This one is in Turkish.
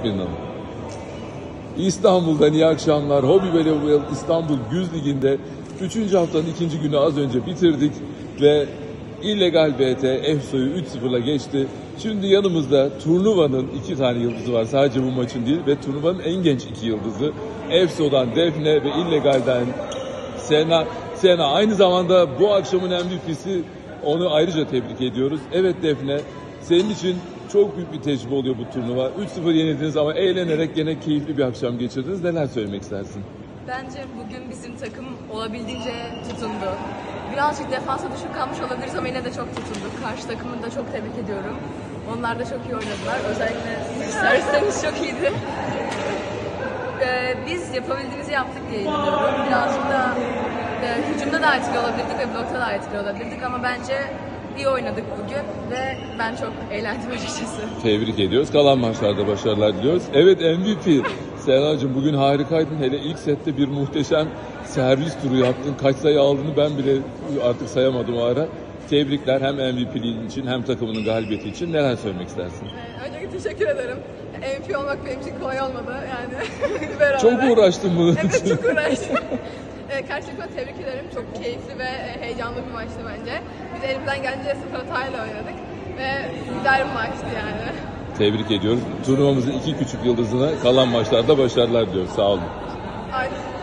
Akbilin Hanım. İstanbul'dan iyi akşamlar. Hobi Voleybol İstanbul Güz Ligi'nde 3. haftanın 2. günü az önce bitirdik ve illegal BT EFSO'yu 3-0'la geçti. Şimdi yanımızda turnuvanın 2 tane yıldızı var. Sadece bu maçın değil ve turnuvanın en genç 2 yıldızı. EFSO'dan Defne ve illegalden Sena. Aynı zamanda bu akşamın MVP'si. Onu ayrıca tebrik ediyoruz. Evet Defne, senin için çok büyük bir tecrübe oluyor bu turnuva. 3-0 yenildiniz ama eğlenerek gene keyifli bir akşam geçirdiniz. Neler söylemek istersin? Bence bugün bizim takım olabildiğince tutundu. Birazcık defansa düşük kalmış olabiliriz ama yine de çok tutunduk. Karşı takımını da çok tebrik ediyorum. Onlar da çok iyi oynadılar. Özellikle servislerimiz çok iyiydi. Biz yapabildiğimizi yaptık diye inanıyorum. Birazcık da hücumda da etkili olabilirdik ve blokta da etkili olabilirdik ama bence iyi oynadık bugün ve ben çok eğlendim açıkçası. Tebrik ediyoruz. Kalan maçlarda başarılar diliyoruz. Evet MVP. Sena'cığım bugün harikaydın. Hele ilk sette bir muhteşem servis turu yaptın. Kaç sayı aldığını ben bile artık sayamadım o ara. Tebrikler hem MVP'liğin için hem takımının galibiyeti için. Neler söylemek istersin? Öncelikle teşekkür ederim. MVP olmak benim için kolay olmadı yani. Beraber. Çok uğraştım bunun için. Evet, çok uğraştım. Karşı takımı tebrik ederim. Çok keyifli ve heyecanlı bir maçtı bence. Biz elimizden gelince 0 hatayla oynadık ve güzel bir maçtı yani. Tebrik ediyoruz. Turnuvamızın 2 küçük yıldızına kalan maçlarda başarılar diliyoruz. Sağ olun. Aynen.